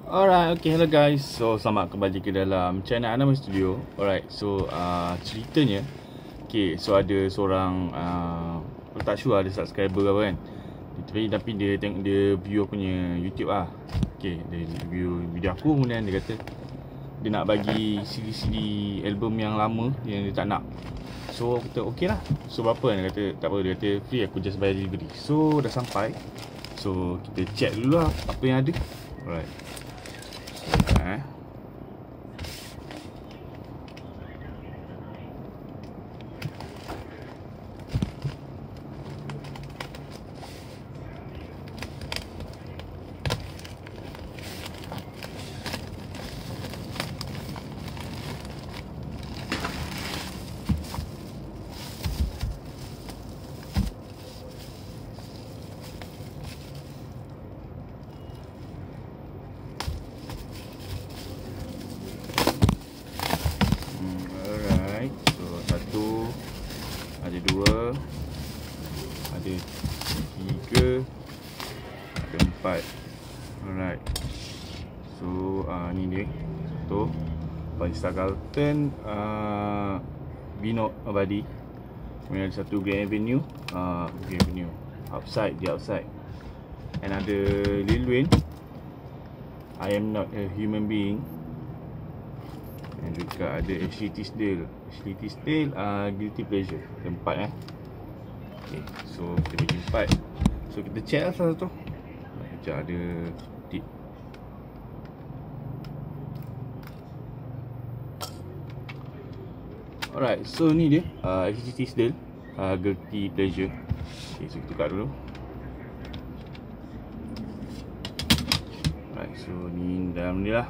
Alright, okay, hello guys. So, selamat kembali ke dalam channel Anam Studio. Alright, so ceritanya, okay, so ada seorang tak sure ada subscriber apa kan. Tapi dia tengok, dia view aku punya YouTube lah. Okay, dia view video aku, kemudian dia kata dia nak bagi CD-CD album yang lama yang dia tak nak. So, aku kata okay lah. So, berapa? Dia kata tak apa, dia kata free, aku just bayar delivery. So, dah sampai. So, kita check dulu lah apa yang ada. Alright. Alright, so satu, ada dua, ada tiga, ada empat. Alright, so ni dia satu Vanessa Carlton, Bino Abadi. Kemudian ada satu Grand Avenue, Outside, The Outside. And ada Lil Wayne, I Am Not a Human Being. Dan juga ada Ashley Tisdale, Guilty Pleasure. Empat okay, so kita bagi empat. So kita check lah salah satu. Sekejap, ada tip. Alright, so ni dia Ashley Tisdale, Guilty Pleasure. Okay, so kita tukar dulu. Alright, so ni dalam ni lah.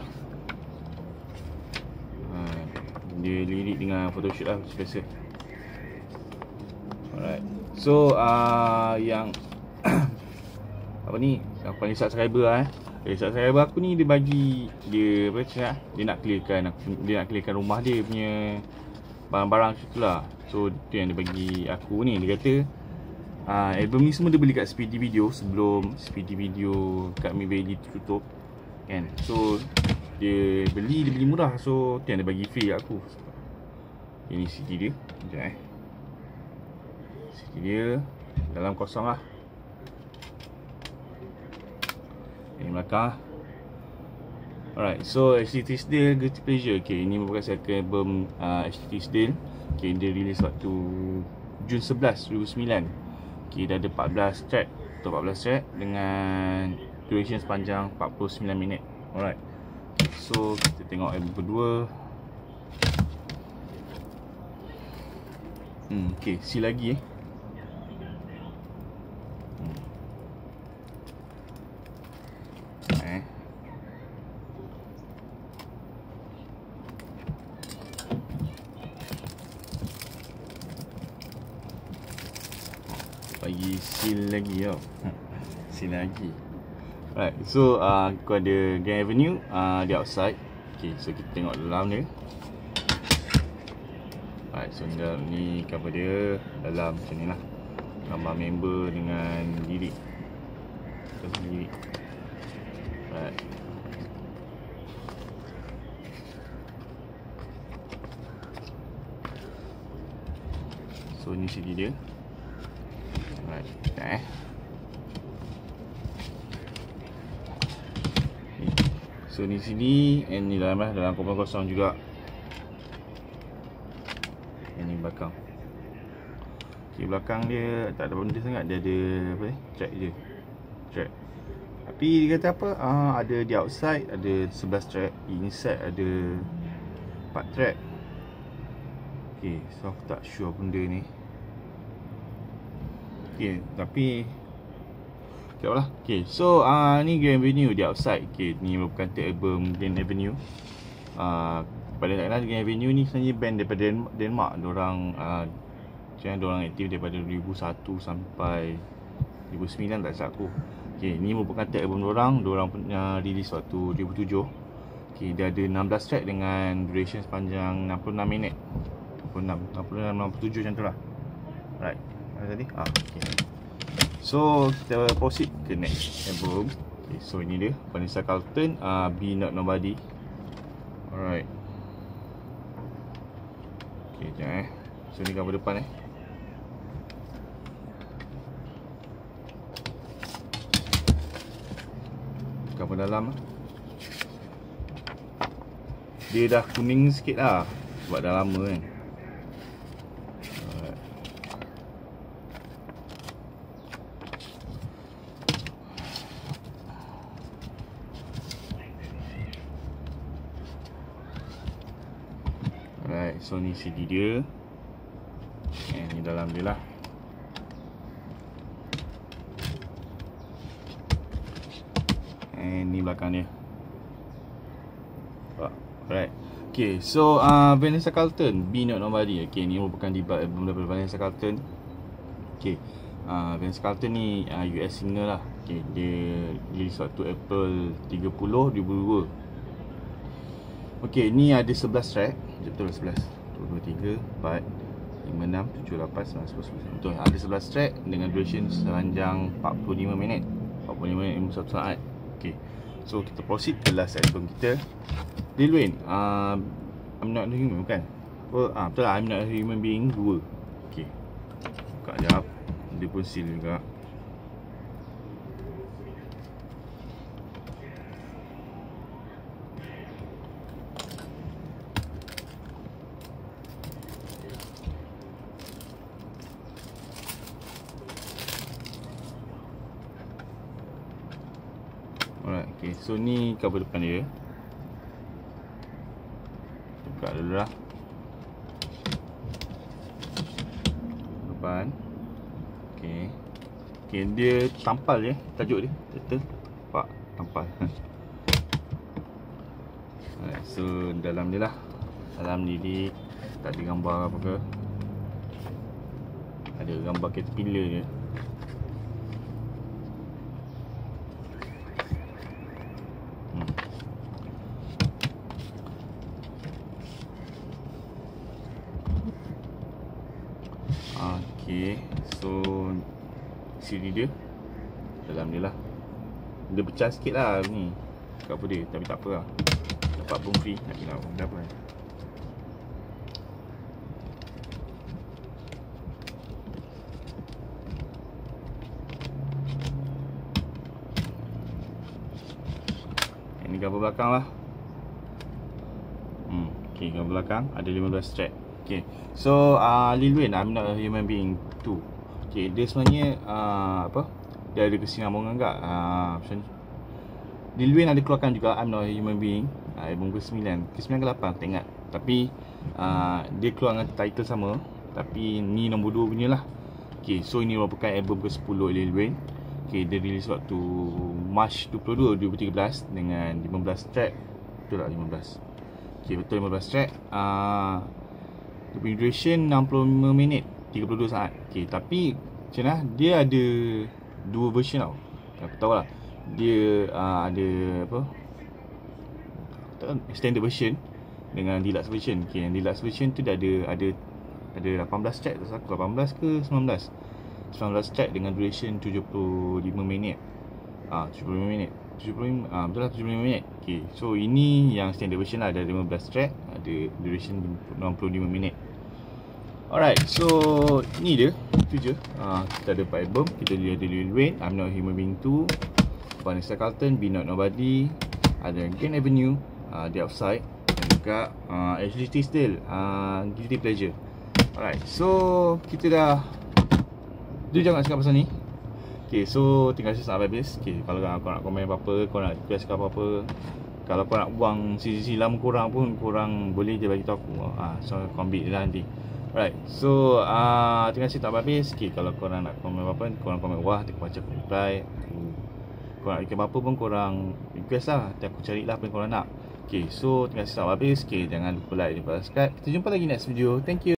Dia lirik dengan photoshoot lah macam biasa. Alright, so yang apa ni, yang paling subscriber lah subscriber aku ni, dia bagi dia apa cakap, dia nak clearkan rumah dia punya barang-barang macam tu lah. So tu yang dia bagi aku ni. Dia kata album ni semua dia beli kat Speedy Video sebelum Speedy Video kat Mi Valley tutup kan. So dia beli murah. So tu yang dia bagi free kat aku. Ini CD dia. Sekejap CD dia dalam kosong lah. Ini belakang. Alright, so Ashley Tisdale, Guilty Pleasure. Okay, ini merupakan second album Ashley Tisdale. Okay, dia release waktu Jun 11, 2009. Okay, dah ada 14 track atau 14 track dengan duration sepanjang 49 minit. Alright, so kita tengok album kedua. Okay, see lagi bagi seal lagi tau. Seal lagi. Alright, so aku ada Grand Avenue, The Outside. Okay, so kita tengok dalam dia. Alright, so ni cover dia dalam macam ni lah. Gambar member dengan lirik. Alright. So ni CD dia. Alright, so ni CD, and ni dalam kompon kosong juga. Ini belakang. Okay, belakang dia tak ada benda sangat. Dia ada apa ni, track je. Track. Tapi dia kata apa, ada The Outside, ada 11 track. Inside ada 4 track. Okay, so aku tak sure benda ni. Okay, tapi sekejap lah. Okay, so ni Grand Avenue, The Outside. Okay, ni merupakan third album Grand Avenue. Pada tak kenal, Grand Avenue ni sebenarnya band daripada Denmark. Diorang aktif daripada 2001 sampai 2009 tak silap aku. Okay, ni merupakan third album diorang punya release waktu 2007. Okay, dia ada 16 track dengan duration sepanjang 66 minit. 67 macam tu lah. Right, tadi? Okay. So kita proceed ke next album. Okay, so ini dia Vanessa Carlton, Be Not Nobody. Alright. Okay, sekejap So ni gambar depan gambar dalam dia dah kuning sikit lah sebab dah lama kan. Alright, so ni CD dia. Ni dalam dia lah. Ni belakang dia. Alright. Okay, so Vanessa Carlton, Be Not Nobody. Okay, ni merupakan debut album daripada Vanessa Carlton. Okay, Vanessa Carlton ni US singer lah. Okay, dia release waktu April 30, 2002. Okay, ni ada 11 track. Betul 11 1, 2, 3, 4, 5, 6, 7, 8, 9, 10, 11. Betul, ada 11 track dengan duration sepanjang 45 minit 51 saat. Okay, so kita proceed ke last album kita, Lil Wayne, I'm Not a Human, bukan? Betul lah, I'm Not a Human Being 2. Okay, buka sekejap. Dia pun seal juga. Alright, okay, so ni cover depan dia. Buka dulu lah depan. Okay, okay, dia tampal je tajuk dia. Betul, nampak tampal. Alright, so dalam dia lah, dalam ni tak ada gambar apa ke, ada gambar caterpillar je. Okay, so CD dia dalam dia lah. Dia pecah sikit lah ni cover dia, tapi tak apa lah, dapat pun free. Nak kena benda apa kan. Ini gambar belakang lah. Okay, gambar belakang ada 15 track. Okay, so Lil Wayne, I'm Not a Human Being 2. Okay, dia sebenarnya apa, dia ada kesinambungan juga. Macam ni, Lil Wayne ada keluarkan juga I'm Not a Human Being, album ke-9 ke 8 aku tak ingat. Tapi dia keluar dengan title sama, tapi ni nombor 2 punya lah. Okay, so ini merupakan album ke-10 Lil Wayne. Okay, dia release waktu March 22, 2013 dengan 15 track. Betul tak 15? Okay, betul 15 track. Dia punya duration 65 minit 32 saat. Okay, tapi macam mana, dia ada dua version tau. Aku tahu lah, dia ada apa, extended version dengan deluxe version. Okay, yang deluxe version tu dia ada 18 track, tak salah, 18 ke 19 track dengan duration 75 minit. 75 minit 75, betul lah 75 minit. Okay, so ini yang standard version lah, ada 15 track, ada duration 65 minit. Alright, so ni dia, itu je. Kita ada 4 album. Kita ada Lil Wayne, I'm Not a Human Being 2, Vanessa Carlton, Be Not Nobody, ada Green Avenue, The Outside, dan juga Ashley Tisdale, Guilty Pleasure. Alright, so kita dah, dia jangan cakap pasal ni. Okay, so tinggal saya sampai habis. Okay, kalau kau nak komen apa-apa, kau nak request ke apa-apa, kalau kau nak buang sisi lama korang pun, korang boleh je bagi tahu aku. So kau ambil je lah nanti. Alright, so tinggal saya tak habis. Okay, kalau korang nak komen apa-apa, korang komen bawah, aku baca, aku reply. Korang nak request apa-apa pun korang request lah, nanti aku carilah apa yang korang nak. Okay, so tinggal saya tak habis. Okay, jangan lupa like dan subscribe. Kita jumpa lagi next video. Thank you.